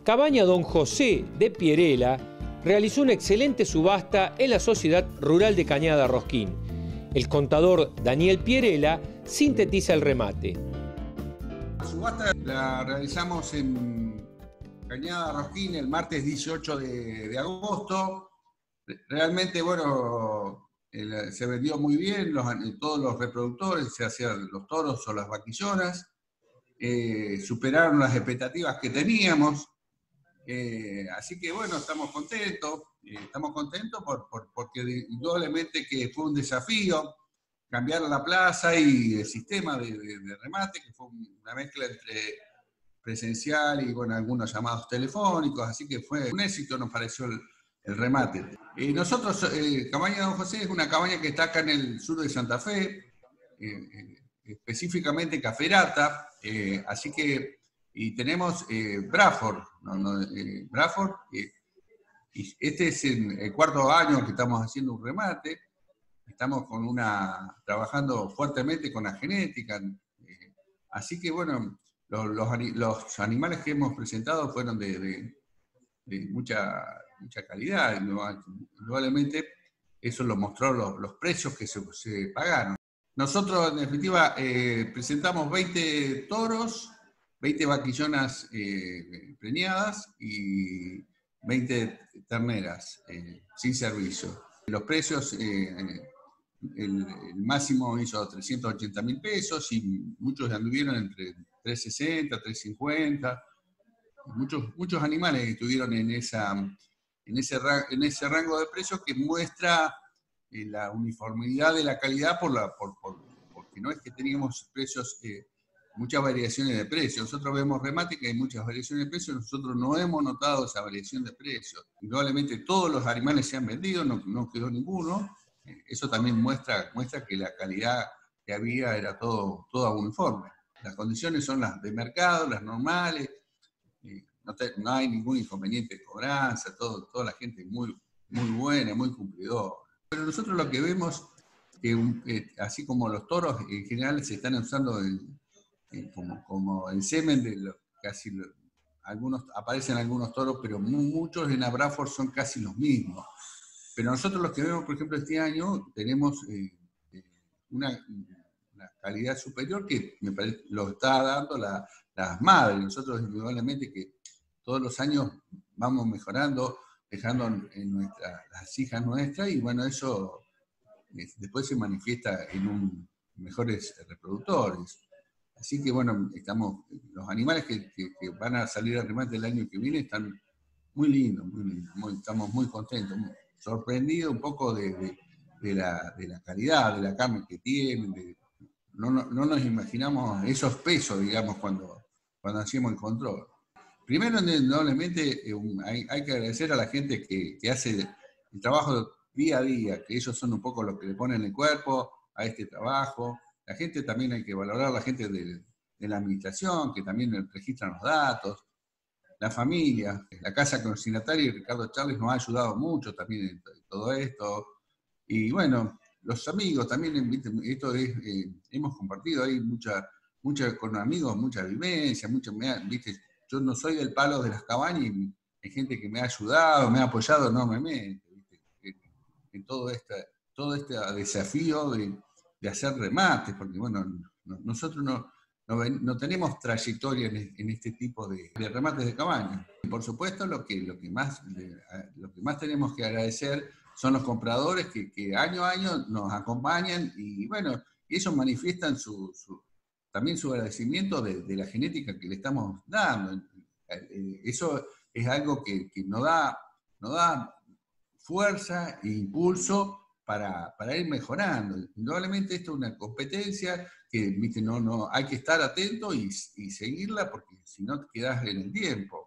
Cabaña Don José de Pierela realizó una excelente subasta en la Sociedad Rural de Cañada Rosquín. El contador Daniel Pierela sintetiza el remate. La subasta la realizamos en Cañada Rosquín el martes 18 de agosto. Realmente, bueno, se vendió muy bien, todos los reproductores, ya sean los toros o las vaquillonas, superaron las expectativas que teníamos. Así que bueno, estamos contentos porque indudablemente que fue un desafío cambiar la plaza y el sistema de remate, que fue una mezcla entre presencial y bueno, algunos llamados telefónicos, así que fue un éxito, nos pareció el remate. Nosotros, Cabaña Don José es una cabaña que está acá en el sur de Santa Fe, específicamente Caferata, así que, y tenemos Braford, Braford, y este es el cuarto año que estamos haciendo un remate, estamos trabajando fuertemente con la genética, así que bueno, los animales que hemos presentado fueron de mucha calidad, indudablemente eso lo mostró los precios que se pagaron. Nosotros, en definitiva, presentamos 20 toros, 20 vaquillonas preñadas y 20 terneras sin servicio. Los precios, el máximo hizo 380.000 pesos y muchos anduvieron entre 360, 350. Muchos animales estuvieron en ese rango de precios que muestra la uniformidad de la calidad porque no es que teníamos precios, muchas variaciones de precios. Nosotros vemos remate que hay muchas variaciones de precios, nosotros no hemos notado esa variación de precios. Indudablemente todos los animales se han vendido, no quedó ninguno. Eso también muestra que la calidad que había era toda uniforme. Las condiciones son las de mercado, las normales. No hay ningún inconveniente de cobranza, toda la gente muy buena, muy cumplidora. Pero nosotros lo que vemos, así como los toros en general se están usando como el semen, aparecen algunos toros, pero muchos en Braford son casi los mismos. Pero nosotros los que vemos, por ejemplo, este año, tenemos una calidad superior que me parece lo está dando las madres. Nosotros indudablemente que todos los años vamos mejorando, dejando en las hijas nuestras, y bueno, eso después se manifiesta en mejores reproductores. Así que bueno, los animales que van a salir al remate el año que viene están muy lindos, estamos muy contentos, sorprendidos un poco de la calidad de la carne que tienen, no nos imaginamos esos pesos, digamos, cuando hacíamos el control. Primero, indudablemente, hay que agradecer a la gente que hace el trabajo día a día, que ellos son un poco los que le ponen el cuerpo a este trabajo. La gente también hay que valorar, la gente de la administración, que también registran los datos. La familia, la Casa Consignataria y Ricardo Charles nos ha ayudado mucho también en todo esto. Y bueno, los amigos también, esto hemos compartido ahí con amigos, mucha vivencia, ¿viste? Yo no soy del palo de las cabañas, y hay gente que me ha ayudado, me ha apoyado enormemente, ¿viste? En todo este desafío de hacer remates, porque bueno, nosotros no tenemos trayectoria en este tipo de remates de cabaña. Y por supuesto, lo que más tenemos que agradecer son los compradores que año a año nos acompañan y bueno, y ellos manifiestan también su agradecimiento de la genética que le estamos dando. Eso es algo que nos da fuerza e impulso para ir mejorando. Indudablemente esto es una competencia que, ¿viste? No, hay que estar atento y seguirla porque si no te quedás en el tiempo.